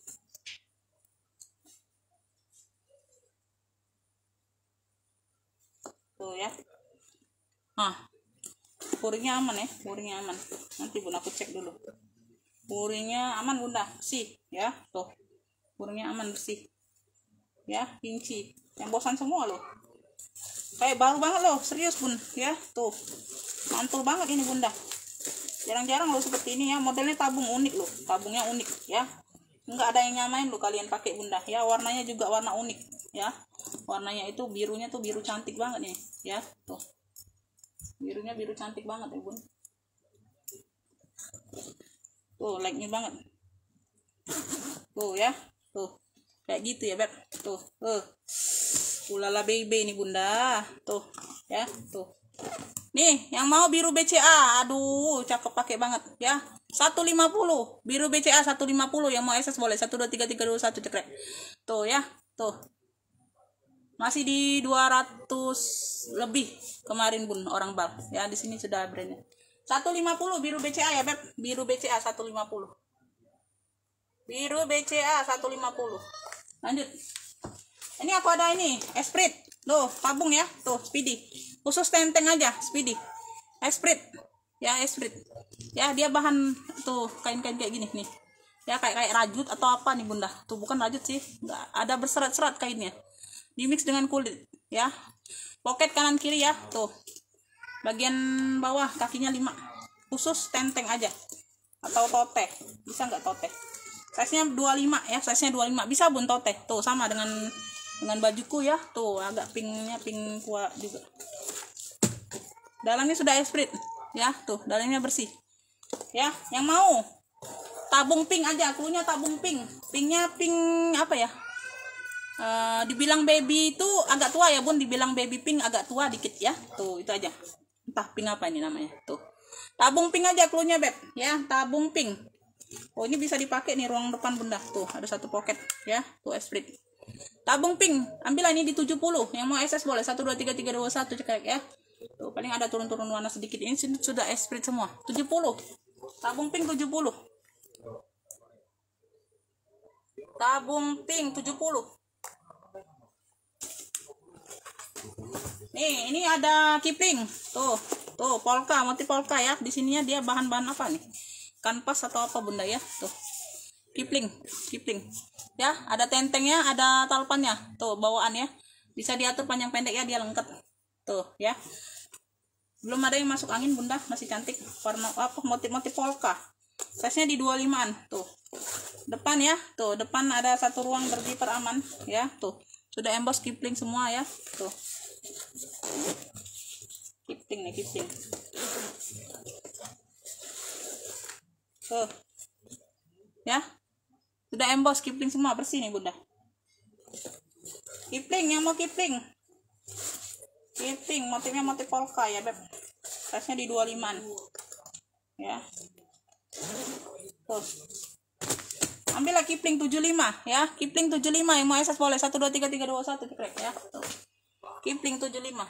tuh ya. Nah, puringnya aman ya, puringnya aman. Nanti Bun aku cek dulu. Puringnya aman Bunda, bersih ya. Tuh, puringnya aman, bersih ya. Vinci, yang bosan semua loh, kayak baru banget loh, serius Bun ya. Tuh, mantul banget ini Bunda. Jarang-jarang loh seperti ini ya. Modelnya tabung unik loh, tabungnya unik ya. Enggak ada yang nyamain loh kalian pakai Bunda ya. Warnanya juga warna unik ya. Warnanya itu birunya tuh biru cantik banget nih ya. Tuh, birunya biru cantik banget ya Bun. Tuh, like nya banget. Tuh ya. Tuh, kayak gitu ya Beb. Tuh, uh. Ulala baby nih Bunda. Tuh ya. Tuh, nih yang mau biru B C A. Aduh, cakep pakai banget ya. seratus lima puluh biru B C A seratus lima puluh. Yang mau S S boleh. satu dua tiga tiga dua satu cekrek. Tuh ya. Tuh, masih di dua ratus lebih kemarin Bun orang bal ya. Di sini sudah brandnya seratus lima puluh biru B C A ya Beb. Biru B C A seratus lima puluh. Biru B C A seratus lima puluh. Lanjut. Ini aku ada ini Esprit. Tuh, tabung ya. Tuh, Speedy. Khusus tenteng aja Speedy. Esprit. Ya, Esprit. Ya, dia bahan tuh kain-kain kayak gini nih. Ya, kayak kayak rajut atau apa nih Bunda. Tuh, bukan rajut sih. Nggak ada berserat-serat kainnya. Dimix dengan kulit ya. Pocket kanan kiri ya. Tuh, bagian bawah kakinya lima. Khusus tenteng aja. Atau tote. Bisa nggak tote? Size nya dua puluh lima ya. Size nya dua puluh lima. Bisa Bun tote. Tuh, sama dengan dengan bajuku ya. Tuh, agak pinknya pink kuat juga. Dalamnya sudah Esprit ya. Tuh, dalamnya bersih ya. Yang mau tabung pink aja. Klunya tabung pink. Pinknya pink apa ya? Uh, dibilang baby itu agak tua ya Bun. Dibilang baby pink agak tua dikit ya. Tuh, itu aja. Entah pink apa ini namanya. Tuh, tabung pink aja klunya Beb ya. Tabung pink Oh, ini bisa dipakai nih ruang depan bunda. Tuh, ada satu pocket ya. Tuh esprit. Tabung pink, ambillah ini di tujuh puluh. Yang mau S S boleh satu dua tiga tiga dua satu cekrek ya. Tuh, paling ada turun-turun warna sedikit. Ini sudah esprit semua. tujuh puluh. Tabung pink tujuh puluh. Tabung pink tujuh puluh. Nih, ini ada Kipling. Tuh, tuh polka, motif polka ya. Di sininya dia bahan-bahan apa nih? Kanvas atau apa bunda ya? Tuh. Kipling, Kipling. Ya, ada tentengnya, ada talpannya. Tuh, bawaan ya. Bisa diatur panjang pendek ya, dia lengket. Tuh, ya. Belum ada yang masuk angin bunda, masih cantik. Warna apa? Motif-motif polka. Size-nya di dua puluh limaan. Tuh. Depan ya. Tuh, depan ada satu ruang berzipper aman ya. Tuh. Sudah emboss Kipling semua ya. Tuh. Kipling nih, Kipling. Tuh. Ya. Sudah emboss Kipling semua, bersih nih bunda. Kipling, yang mau Kipling. Kipling, motifnya motif polka ya beb. Size-nya di dua puluh limaan. Ya. Tuh. Ambillah Kipling tujuh puluh lima ya. Kipling tujuh puluh lima yang mau S S boleh satu dua tiga tiga dua satu cekrek ya. Tuh. Kipling tujuh puluh lima.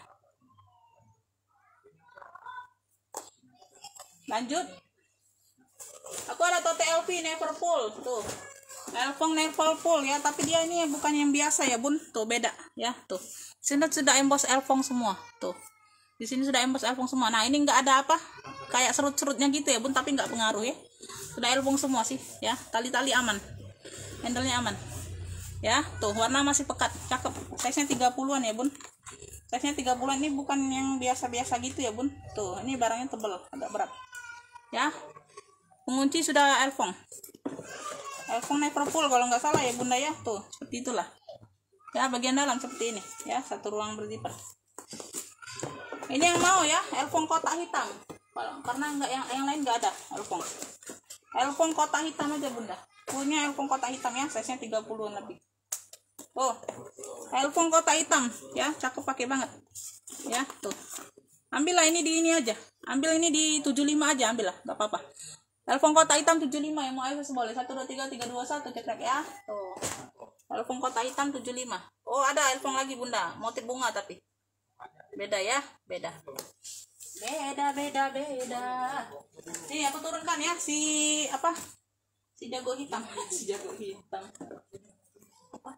Lanjut. Aku ada Tote L V Neverfull tuh. Elfong Neverfull ya, tapi dia ini bukan yang biasa ya, Bun. Tuh beda ya, tuh. Sini sudah emboss Elfong semua, tuh. Di sini sudah emboss Elfong semua. Nah, ini enggak ada apa? Kayak serut-serutnya gitu ya, Bun, tapi enggak pengaruh ya. Sudah Elfong semua sih, ya. Tali-tali aman. Handle-nya aman. Ya, tuh warna masih pekat, cakep. Size-nya tiga puluhan ya, Bun. Size-nya tiga puluhan, ini bukan yang biasa-biasa gitu ya, Bun. Tuh, ini barangnya tebel, agak berat. Ya. Pengunci sudah Elfong. Elfong Neverfull kalau nggak salah ya bunda ya. Tuh, seperti itulah. Ya, bagian dalam seperti ini. Ya, satu ruang berzipper. Ini yang mau ya, Elfong kotak hitam. Karena nggak yang yang lain nggak ada Elfong. Elfong kotak hitam aja bunda. Punya Elfong kotak hitam ya, size-nya tiga puluhan lebih. Oh, Elfong kotak hitam ya, cakep pakai banget. Ya, tuh. Ambillah ini di ini aja. Ambil ini di tujuh puluh lima aja, ambillah, nggak apa-apa. Elfong kotak hitam tujuh puluh lima yang mau S S boleh satu dua tiga tiga dua satu cekrek ya. Tuh. Elfong kotak hitam tujuh puluh lima. Oh, ada Elfong lagi bunda, motif bunga tapi. Beda ya, beda. Beda beda beda. Nih aku turunkan ya si apa? Si jago hitam, si jago hitam. Apa?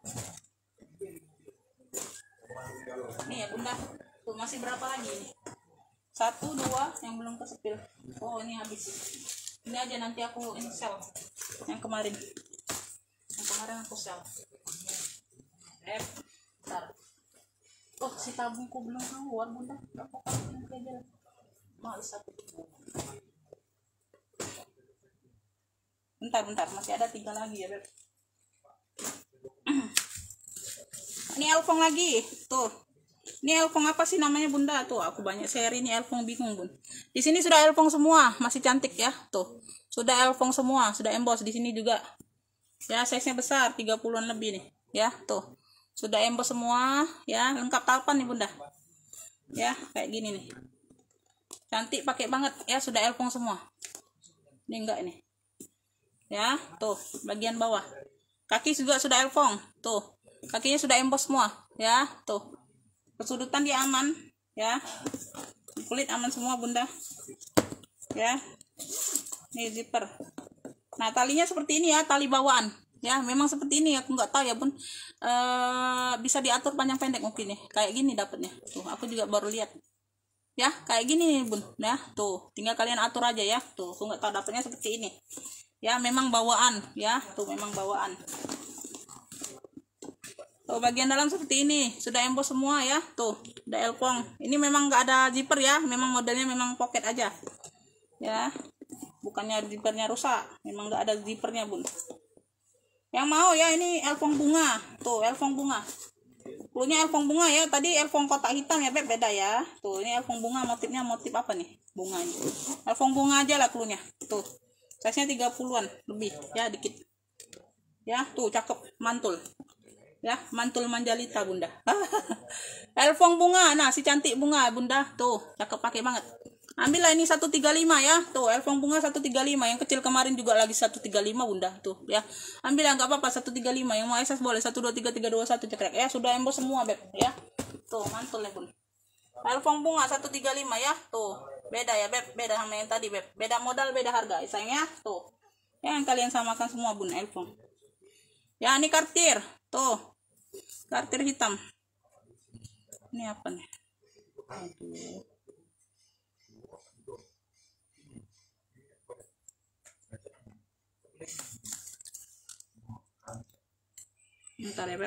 Nih ya bunda. Tuh masih berapa lagi nih? Satu, dua yang belum kesepil. Oh, ini habis. Ini aja nanti aku install yang kemarin. Yang kemarin aku sel. Eh, bentar. Oh, si tabungku belum keluar, bunda. Gak apa-apa, nanti aja. Males aku. Bentar, bentar. Masih ada tiga lagi ya, beb. Ini Elfong lagi. Tuh. Ini Elfong apa sih namanya bunda? Tuh, aku banyak seri ini Elfong bingung bun. Di sini sudah Elfong semua, masih cantik ya. Tuh, sudah Elfong semua, sudah emboss di sini juga. Ya, size-nya besar, tiga puluhan lebih nih. Ya, tuh. Sudah emboss semua, ya, lengkap talpan nih bunda. Ya, kayak gini nih. Cantik pakai banget ya, sudah Elfong semua. Ini enggak ini. Ya, tuh, bagian bawah. Kaki juga sudah Elfong. Tuh, kakinya sudah emboss semua, ya, tuh. Kesudutan dia aman ya, kulit aman semua bunda ya. Ini zipper. Nah, talinya seperti ini ya, tali bawaan ya, memang seperti ini. Aku nggak tahu ya bun, e, bisa diatur panjang pendek mungkin nih, kayak gini dapatnya. Tuh, aku juga baru lihat ya, kayak gini nih bun ya. Tuh, tinggal kalian atur aja ya. Tuh, aku nggak tahu dapatnya seperti ini ya, memang bawaan ya. Tuh, memang bawaan. Tuh, bagian dalam seperti ini, sudah emboss semua ya. Tuh, udah Elfong. Ini memang nggak ada zipper ya, memang modelnya memang pocket aja ya, bukannya zippernya rusak, memang nggak ada zippernya bun. Yang mau ya, ini Elfong bunga. Tuh, Elfong bunga. Cluenya Elfong bunga ya, tadi Elfong kotak hitam ya beb, beda ya. Tuh, ini Elfong bunga, motifnya motif apa nih? Bunga ini. Elfong bunga aja lah cluenya. Tuh, size-nya tiga puluhan lebih ya, dikit ya. Tuh, cakep, mantul ya, mantul manjalita bunda. Elfong bunga, nah si cantik bunga bunda. Tuh, cakep pakai banget. Ambillah ini seratus tiga puluh lima ya. Tuh, elfong bunga seratus tiga puluh lima. Yang kecil kemarin juga lagi seratus tiga puluh lima, Bunda. Tuh, ya. Ambillah enggak apa-apa seratus tiga puluh lima. Yang mau S S boleh satu dua tiga tiga dua satu cekrek. Ya, sudah embos semua, Beb, ya. Tuh, mantul ya, Bun. Elfong bunga seratus tiga puluh lima ya. Tuh, beda ya, Beb. Beda sama yang tadi, Beb. Beda modal, beda harga, ya, sayangnya. Tuh. Ya, yang kalian samakan semua, Bun, elfong. Ya, ini kartir. Tuh. Kartir hitam. Ini apa nih? Aduh. Bentar ya, Beb.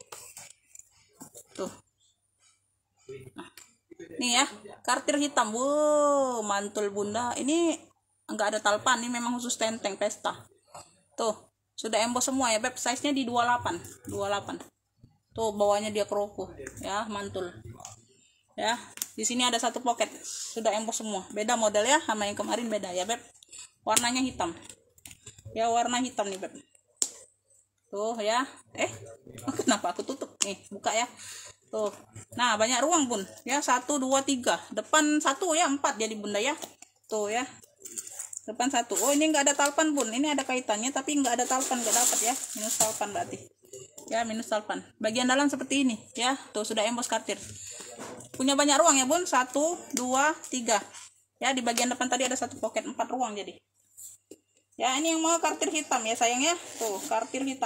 Tuh. Nah. Nih ya, kartir hitam. Wow, mantul, Bunda. Ini enggak ada talpan, ini memang khusus tenteng pesta. Tuh, sudah embos semua ya, Beb. Size-nya di dua puluh delapan. dua puluh delapan. Tuh, bawahnya dia kropo. Ya, mantul. Ya, di sini ada satu pocket. Sudah embos semua. Beda model ya, sama yang kemarin beda ya, Beb. Warnanya hitam. Ya, warna hitam nih, Beb. Tuh ya, eh kenapa aku tutup nih, buka ya. Tuh, nah banyak ruang, Bun ya. Satu dua tiga, depan satu ya, empat jadi, Bunda ya. Tuh ya, depan satu. Oh, ini enggak ada talpan, Bun. Ini ada kaitannya tapi enggak ada talpan, enggak dapat ya. Minus talpan berarti ya, minus talpan. Bagian dalam seperti ini ya. Tuh, sudah embos kartir. Punya banyak ruang ya, Bun. Satu dua tiga ya. Di bagian depan tadi ada satu pocket, empat ruang jadi. Ya, ini yang mau kartir hitam ya, sayangnya. Tuh, kartir hitam.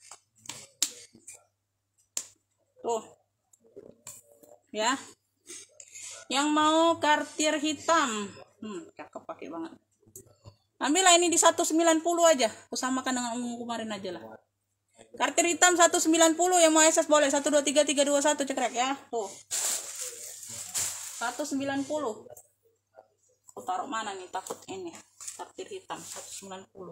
Tuh. Ya. Yang mau kartir hitam. Hmm, cakep, pakai banget. Ambillah ini di seratus sembilan puluh aja. Aku samakan dengan ungu kemarin aja lah. Kartir hitam seratus sembilan puluh, yang mau S S boleh satu dua tiga tiga dua satu cekrek ya. Tuh. seratus sembilan puluh. Aku taruh mana nih, takut ini. Kartir hitam seratus sembilan puluh.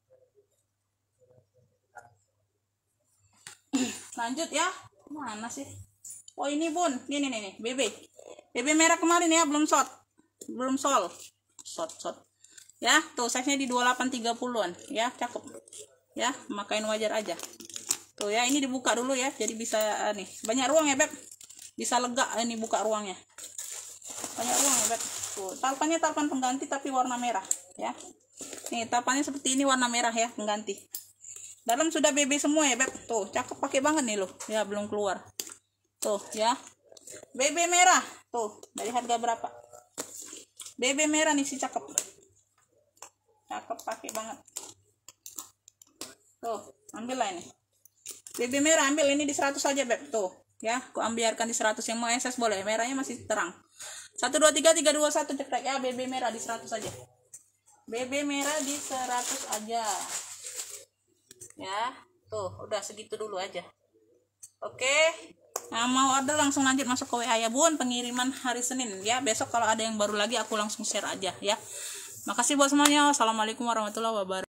Lanjut ya. Mana sih? Oh, ini, Bun. Ini nih nih, B B. B B merah kemarin ya, belum short. Belum sol. Short, short. Ya, tuh size-nya di dua puluh delapan tiga puluhan. Ya, cakep. Ya, makain wajar aja. Tuh ya, ini dibuka dulu ya. Jadi bisa uh, nih. Banyak ruang ya, Beb. Bisa lega ini buka ruangnya. Banyak ruang ya, Beb. Tuh, talpannya talpan pengganti tapi warna merah ya. Nih, talpannya seperti ini, warna merah ya, pengganti. Dalam sudah B B semua ya, Beb. Tuh, cakep, pakai banget nih loh. Ya, belum keluar. Tuh ya. B B merah. Tuh, dari harga berapa? B B merah nih, si cakep. Cakep, pakai banget. Tuh, ambil lah ini. B B merah, ambil ini di seratus aja, Beb. Tuh, ya, aku ambilkan di seratus. Yang mau S S boleh, merahnya masih terang. satu dua tiga tiga dua satu cekrek ya. B B merah di seratus aja. B B merah di seratus aja. Ya, tuh, udah segitu dulu aja. Oke. Nah, mau order langsung lanjut masuk ke W A ya, Bun. Pengiriman hari Senin ya. Besok kalau ada yang baru lagi aku langsung share aja ya. Makasih buat semuanya. Wassalamualaikum warahmatullahi wabarakatuh.